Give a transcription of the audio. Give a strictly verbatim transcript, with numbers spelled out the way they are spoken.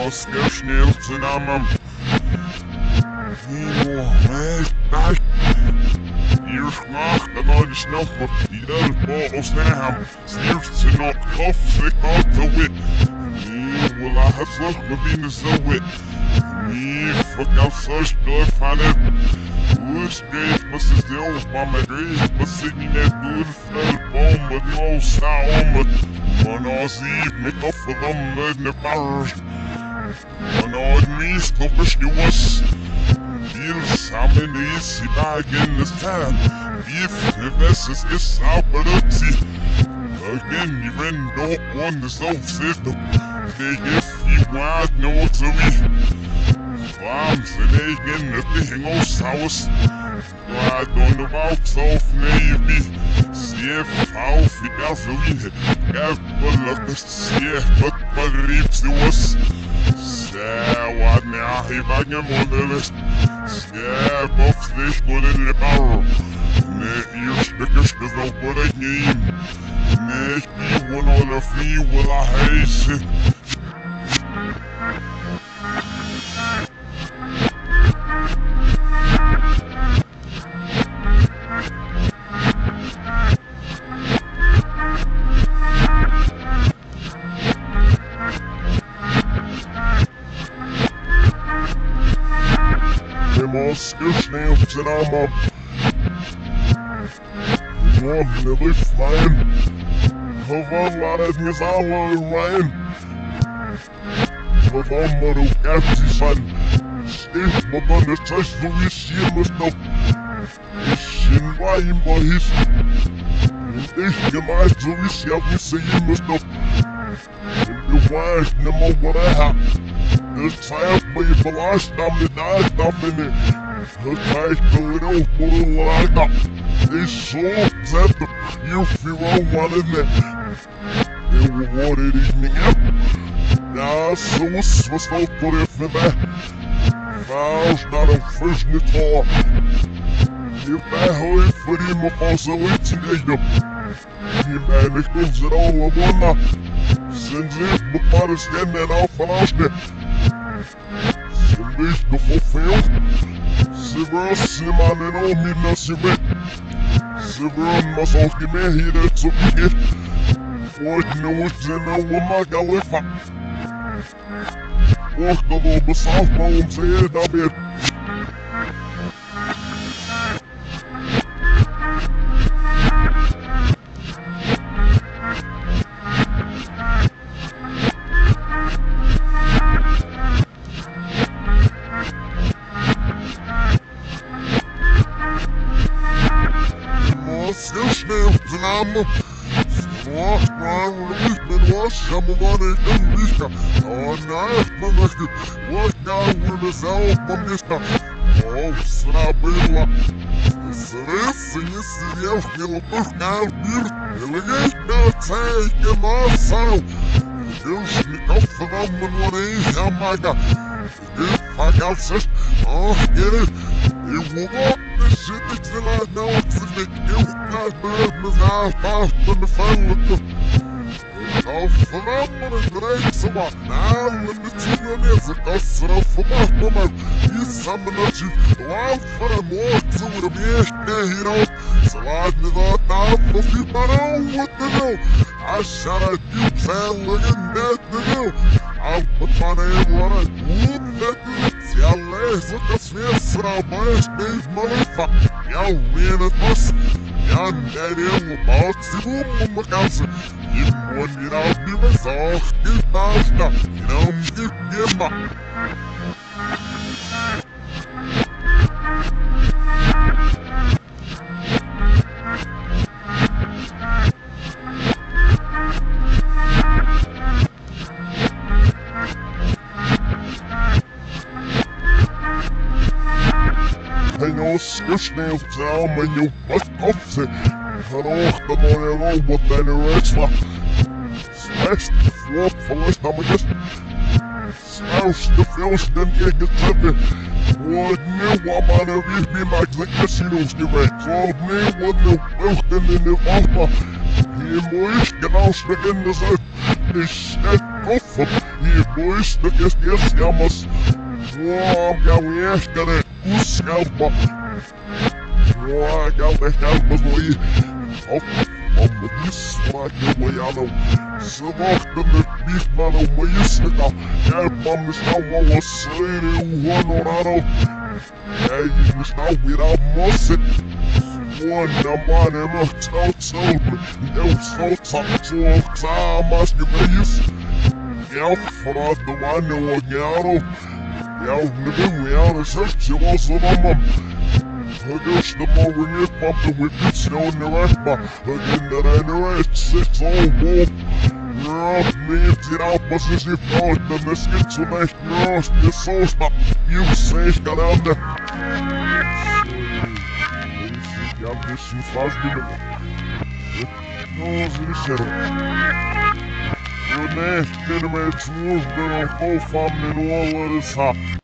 Moskau schnell zusammen. Nemo, hey, hier snacht en dan is nog wat ieder bal snel. Stiert ze nog kof, ze gaat te wit. Nee, wil hij het vlug bevinden zo wit. Nee, verkoop zo stil van het. Hoe schreef, maar ze stil van mijn dreef. Maar ze niet net door de veel boom, maar die al staan om het. Maar als ik me koffer dan met de paars. Maar als het meest op is nieuws. Hier samen is hij daar in de staan. If the vessels is operatie. Again, you ren don't want the soul system. They if you want no to me. Waarom ze tegen het ding ons huis? I don't know about self navy. Zeef half ik gasoline. Heb belukkig zeef wat beriep ze was. Zij wat nou hij van je moeder. Zij bof zich voor de power. Nee, hier stukjes gezond voor het niet. Nee, ik die one all of me will I hate it. Moskau schnell zusammen. One nearly flying. Gewoon laat het niet allemaal rein. Gewoon maar ook echt van. Steeds maar dan het zes zo is hier maar nog. Is in wijn maar is. En ik gemaakt zo is ja wie ze hier maar nog. En de wijn niet meer wat hij had. Het zei maar je verlaat dan de dag dan binnen. Het zei door ook voor een lager. Is zo zetten. Je viel wat in de. En we worden die dingen. Ja, zo is wat wel voor even bij. Vaals naar een vis niet hoor. Je bij hoor voor die me van zoiets in de. Je bent niet onze oude wonnen. Sinds ik bepaalde stem en al van afsnit. Ze ligt nog voor veel. Ze wil slimmen en al meer naar ze weet. Ze wil maar zo niet meer hier dat zo begint. Ooit nooit zijn oude maga leffen. Ooit dat al besaft maar om ze hier daar weer. Moskau schnell zusammen. Wacht maar, ik ben was, ja maar wat ik een liefde. Oh nee, man möchte, wat nou willen zelf man liefde. Oh, snabila. Срыться не съел, пухнал мир, легать на цейке масал. Дюшников вам море хамага. Гифагался, ох, геры. И вот житик зела на оценник, и указ был на запах, на фалку. Of veranderen dreigt ze wat na de tienerlezer kasser van Mahmoud. Je samen dat je laat voor een moord zo de beest hierop. Ze laat me dat af of je maar al wat te doen. Als je het diep zijn liggen net te doen. Af het van een wat het goed net is. Ja lees ook als weersvrouw beest neemt maar even. Ja weer het was. Ja net heel bepaald ze boem om elkaar ze. Je moet niet op die bezorgd, die basta, je noem die gimma. En Moskau schnell zusammen, je wat kopse. Gerocht de mooie robot bij de redsla. Slechts de vlot verlust aan mijn gist. Zelfs de veelsten tegen treppen. Wordt nu wat maar de wieg maakt de casinos direct. Zoals nu wordt nu vluchten in de vastbaan. Hier moet ik genau in de zuid. Is het koffa i muista kes jammas. Mua kävi ehkäne kuskelma. Mua kävi helpas voi. Amma ismaakilujanu. Se vahtanut vihmanu muistaka. Helpamista valossaini huonorano. Jäimistä viranomaset. Vuonna maailma tautsolma. Joutsotsa suoksaamasta veis. Jäffraattu vanua njääru. Jävnivin jääru seitsemäsodomam. Högöstä morgon ett pappa whippet stående räppa. Högindaränare ett sex år. Röt med till appasis i flöten med skitsonäck röst med såsta. Ljussäkrande. Jag blir så fast i det. Ja, så det ser du. Och nästan med ett smurfbär och få famnen och alla det sa.